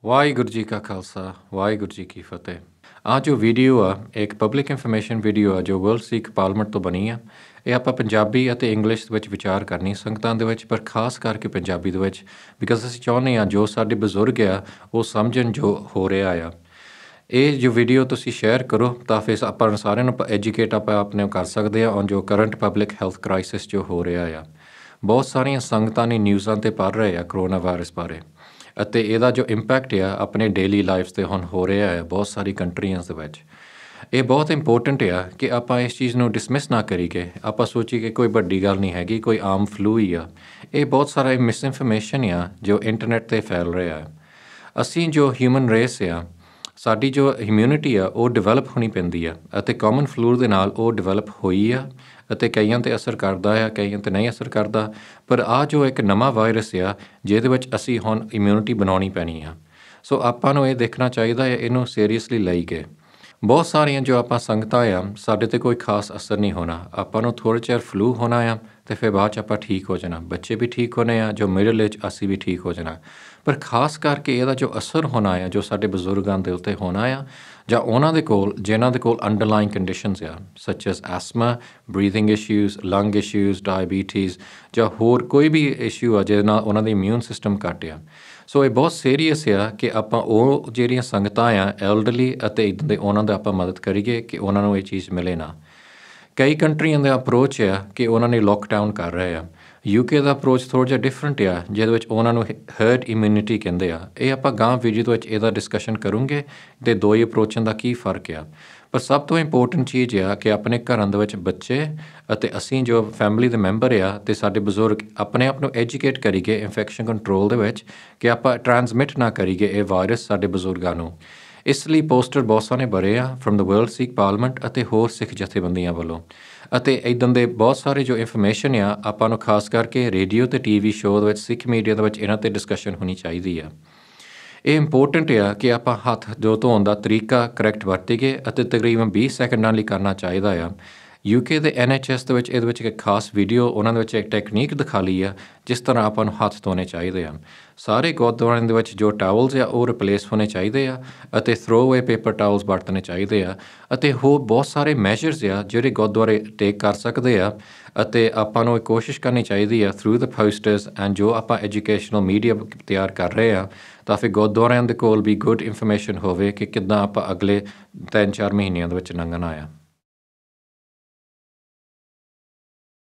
ਵਾਹਿਗੁਰੂ ਜੀ ਕਾ ਖਾਲਸਾ ਵਾਹਿਗੁਰੂ ਜੀ ਕੀ ਫਤਿਹ। ਆਹ ਜੋ ਵੀਡੀਓ ਆ ਇੱਕ ਪਬਲਿਕ ਇਨਫੋਰਮੇਸ਼ਨ ਵੀਡੀਓ ਆ ਜੋ ਵਰਲਡ ਸਿੱਖ ਪਾਰਲੀਮੈਂਟ ਤੋਂ ਬਣੀ ਆ। ਇਹ ਆਪਾਂ ਪੰਜਾਬੀ ਅਤੇ ਇੰਗਲਿਸ਼ ਵਿੱਚ ਵਿਚਾਰ ਕਰਨੀ ਸੰਗਤਾਂ ਦੇ ਵਿੱਚ, ਪਰ ਖਾਸ ਕਰਕੇ ਪੰਜਾਬੀ ਦੇ ਵਿੱਚ, ਬਿਕਾਜ਼ ਅਸੀਂ ਚਾਹੁੰਦੇ ਹਾਂ ਜੋ ਸਾਡੇ ਬਜ਼ੁਰਗ ਆ ਉਹ ਸਮਝਣ ਜੋ ਹੋ ਰਿਹਾ ਆ। ਇਹ ਜੋ ਵੀਡੀਓ ਤੁਸੀਂ ਸ਼ੇਅਰ ਕਰੋ ਤਾਂ ਫਿਰ ਆਪਾਂ ਸਾਰਿਆਂ ਨੂੰ ਐਜੂਕੇਟ ਆਪਾਂ ਆਪਣੇ ਕਰ ਸਕਦੇ ਹਾਂ ਔਨ ਜੋ ਕਰੰਟ ਪਬਲਿਕ ਹੈਲਥ ਕ੍ਰਾਈਸਿਸ ਜੋ ਹੋ ਰਿਹਾ ਆ। ਬਹੁਤ ਸਾਰੀਆਂ ਸੰਗਤਾਂ ਨੇ ਨਿਊਜ਼ਾਂ 'ਤੇ ਪੜ੍ਹ ਰਹੇ ਆ ਕਰੋਨਾ ਵਾਇਰਸ ਬਾਰੇ, ਅਤੇ ਇਹਦਾ ਜੋ ਇੰਪੈਕਟ ਆ ਆਪਣੇ ਡੇਲੀ ਲਾਈਫ 'ਤੇ ਹੁਣ ਹੋ ਰਿਹਾ ਹੈ ਬਹੁਤ ਸਾਰੀ ਕੰਟਰੀਆਂ ਦੇ ਵਿੱਚ। ਇਹ ਬਹੁਤ ਇੰਪੋਰਟੈਂਟ ਆ ਕਿ ਆਪਾਂ ਇਸ ਚੀਜ਼ ਨੂੰ ਡਿਸਮਿਸ ਨਾ ਕਰੀਏ, ਆਪਾਂ ਸੋਚੀਏ ਕਿ ਕੋਈ ਵੱਡੀ ਗੱਲ ਨਹੀਂ ਹੈਗੀ, ਕੋਈ ਆਮ ਫਲੂ ਹੀ ਆ। ਇਹ ਬਹੁਤ ਸਾਰਾ ਮਿਸਇਨਫੋਰਮੇਸ਼ਨ ਆ ਜੋ ਇੰਟਰਨੈਟ 'ਤੇ ਫੈਲ ਰਿਹਾ ਹੈ। ਅਸੀਂ ਜੋ ਹਿਊਮਨ ਰੇਸ ਆ, ਸਾਡੀ ਜੋ ਇਮਿਊਨਿਟੀ ਆ ਉਹ ਡਿਵੈਲਪ ਹੋਣੀ ਪੈਂਦੀ ਆ, ਅਤੇ ਕਾਮਨ ਫਲੂ ਦੇ ਨਾਲ ਉਹ ਡਿਵੈਲਪ ਹੋਈ ਆ, ਅਤੇ ਕਈਆਂ 'ਤੇ ਅਸਰ ਕਰਦਾ ਆ, ਕਈਆਂ 'ਤੇ ਨਹੀਂ ਅਸਰ ਕਰਦਾ। ਪਰ ਆਹ ਜੋ ਇੱਕ ਨਵਾਂ ਵਾਇਰਸ ਆ ਜਿਹਦੇ ਵਿੱਚ ਅਸੀਂ ਹੁਣ ਇਮਿਊਨਿਟੀ ਬਣਾਉਣੀ ਪੈਣੀ ਆ, ਸੋ ਆਪਾਂ ਨੂੰ ਇਹ ਦੇਖਣਾ ਚਾਹੀਦਾ ਹੈ ਇਹਨੂੰ ਸੀਰੀਅਸਲੀ ਲਈ ਗਏ। ਬਹੁਤ ਸਾਰੀਆਂ ਜੋ ਆਪਾਂ ਸੰਗਤਾਂ ਆ ਸਾਡੇ 'ਤੇ ਕੋਈ ਖਾਸ ਅਸਰ ਨਹੀਂ ਹੋਣਾ, ਆਪਾਂ ਨੂੰ ਥੋੜ੍ਹਾ ਚਿਰ ਫਲੂ ਹੋਣਾ ਆ ਅਤੇ ਫਿਰ ਬਾਅਦ 'ਚ ਆਪਾਂ ਠੀਕ ਹੋ ਜਾਣਾ। ਬੱਚੇ ਵੀ ਠੀਕ ਹੋਣੇ ਆ, ਜੋ ਮਿਡਲ ਏਜ ਅਸੀਂ ਵੀ ਠੀਕ ਹੋ ਜਾਣਾ। ਪਰ ਖਾਸ ਕਰਕੇ ਇਹਦਾ ਜੋ ਅਸਰ ਹੋਣਾ ਆ ਜੋ ਸਾਡੇ ਬਜ਼ੁਰਗਾਂ ਦੇ ਉੱਤੇ ਹੋਣਾ ਆ, ਜਾਂ ਉਹਨਾਂ ਦੇ ਕੋਲ ਜਿਨ੍ਹਾਂ ਦੇ ਕੋਲ ਅੰਡਰਲਾਈਨ ਕੰਡੀਸ਼ਨਸ ਆ such as asthma, breathing issues, lung issues, diabetes, ਜਾਂ ਹੋਰ ਕੋਈ ਵੀ ਇਸ਼ੂ ਆ ਜਿਹਦੇ ਨਾਲ ਉਹਨਾਂ ਦੀ ਇਮਿਊਨ ਸਿਸਟਮ ਘੱਟ ਆ। ਸੋ ਇਹ ਬਹੁਤ ਸੀਰੀਅਸ ਆ ਕਿ ਆਪਾਂ ਉਹ ਜਿਹੜੀਆਂ ਸੰਗਤਾਂ ਆ ਐਲਡਰਲੀ ਅਤੇ ਇੱਦਾਂ ਦੇ ਉਹਨਾਂ ਦਾ ਆਪਾਂ ਮਦਦ ਕਰੀਏ ਕਿ ਉਹਨਾਂ ਨੂੰ ਇਹ ਚੀਜ਼ ਮਿਲੇ ਨਾ। ਕਈ ਕੰਟਰੀਆਂ ਦਾ ਅਪਰੋਚ ਆ ਕਿ ਉਹਨਾਂ ਨੇ ਲੋਕਡਾਊਨ ਕਰ ਰਹੇ ਆ। UK ਦਾ ਅਪਰੋਚ ਥੋੜ੍ਹਾ ਜਿਹਾ ਡਿਫਰੈਂਟ ਆ ਜਿਹਦੇ ਵਿੱਚ ਉਹਨਾਂ ਨੂੰ ਹਰਡ ਇਮਿਊਨਿਟੀ ਕਹਿੰਦੇ ਆ। ਇਹ ਆਪਾਂ ਗਾਂ ਵੀਡੀਓ ਦੇ ਵਿੱਚ ਇਹਦਾ ਡਿਸਕਸ਼ਨ ਕਰੂੰਗੇ ਅਤੇ ਦੋ ਹੀ ਅਪਰੋਚਾਂ ਦਾ ਕੀ ਫ਼ਰਕ ਆ। ਪਰ ਸਭ ਤੋਂ ਇੰਪੋਰਟੈਂਟ ਚੀਜ਼ ਆ ਕਿ ਆਪਣੇ ਘਰਾਂ ਦੇ ਵਿੱਚ ਬੱਚੇ ਅਤੇ ਅਸੀਂ ਜੋ ਫੈਮਿਲੀ ਦੇ ਮੈਂਬਰ ਆ ਅਤੇ ਸਾਡੇ ਬਜ਼ੁਰਗ ਆਪਣੇ ਆਪ ਨੂੰ ਐਜੂਕੇਟ ਕਰੀਏ ਇਨਫੈਕਸ਼ਨ ਕੰਟਰੋਲ ਦੇ ਵਿੱਚ, ਕਿ ਆਪਾਂ ਟਰਾਂਸਮਿਟ ਨਾ ਕਰੀਏ ਇਹ ਵਾਇਰਸ ਸਾਡੇ ਬਜ਼ੁਰਗਾਂ ਨੂੰ। ਇਸ ਲਈ ਪੋਸਟਰ ਬਹੁਤ ਸਾਰੇ ਬਣੇ ਆ from the world Sikh parliament ਅਤੇ ਹੋਰ ਸਿੱਖ ਜਥੇਬੰਦੀਆਂ ਵੱਲੋਂ, ਅਤੇ ਇੱਦਾਂ ਦੇ ਬਹੁਤ ਸਾਰੇ ਜੋ ਇਨਫੋਰਮੇਸ਼ਨ ਆ ਆਪਾਂ ਨੂੰ ਖਾਸ ਕਰਕੇ ਰੇਡੀਓ ਅਤੇ TV ਸ਼ੋਅ ਦੇ ਵਿੱਚ, ਸਿੱਖ ਮੀਡੀਆ ਦੇ ਵਿੱਚ ਇਹਨਾਂ 'ਤੇ ਡਿਸਕਸ਼ਨ ਹੋਣੀ ਚਾਹੀਦੀ ਆ। ਇਹ ਇੰਪੋਰਟੈਂਟ ਆ ਕਿ ਆਪਾਂ ਹੱਥ ਜੋ ਧੋਣ ਦਾ ਤਰੀਕਾ ਕਰੈਕਟ ਵਰਤੀਏ ਅਤੇ ਤਕਰੀਬਨ 20 ਸੈਕਿੰਡਾਂ ਲਈ ਕਰਨਾ ਚਾਹੀਦਾ ਆ। UK ਦੇ NHS ਦੇ ਵਿੱਚ ਇਹਦੇ ਵਿੱਚ ਇੱਕ ਖਾਸ ਵੀਡੀਓ ਉਹਨਾਂ ਦੇ ਵਿੱਚ ਇੱਕ ਟੈਕਨੀਕ ਦਿਖਾ ਲਈ ਆ ਜਿਸ ਤਰ੍ਹਾਂ ਆਪਾਂ ਨੂੰ ਹੱਥ ਧੋਣੇ ਚਾਹੀਦੇ ਆ। ਸਾਰੇ ਗੁਰਦੁਆਰਿਆਂ ਦੇ ਵਿੱਚ ਜੋ ਟਾਵਲਸ ਆ ਉਹ ਰਿਪਲੇਸ ਹੋਣੇ ਚਾਹੀਦੇ ਆ, ਅਤੇ ਥਰੋ ਅਵੇ ਪੇਪਰ ਟਾਵਲਸ ਵਰਤਣੇ ਚਾਹੀਦੇ ਆ, ਅਤੇ ਹੋਰ ਬਹੁਤ ਸਾਰੇ ਮੈਜਰਸ ਆ ਜਿਹੜੇ ਗੁਰਦੁਆਰੇ ਟੇਕ ਕਰ ਸਕਦੇ ਆ। ਅਤੇ ਆਪਾਂ ਨੂੰ ਇਹ ਕੋਸ਼ਿਸ਼ ਕਰਨੀ ਚਾਹੀਦੀ ਆ ਥਰੂ ਦ ਪੋਸਟਰਸ ਐਂਡ ਜੋ ਆਪਾਂ ਐਜੂਕੇਸ਼ਨਲ ਮੀਡੀਆ ਤਿਆਰ ਕਰ ਰਹੇ ਆ, ਤਾਂ ਫਿਰ ਗੁਰਦੁਆਰਿਆਂ ਦੇ ਕੋਲ ਵੀ ਗੁੱਡ ਇਨਫੋਰਮੇਸ਼ਨ ਹੋਵੇ ਕਿ ਕਿੱਦਾਂ ਆਪਾਂ ਅਗਲੇ 3-4 ਮਹੀਨਿਆਂ ਦੇ ਵਿੱਚ ਲੰਘਣਾ ਆ।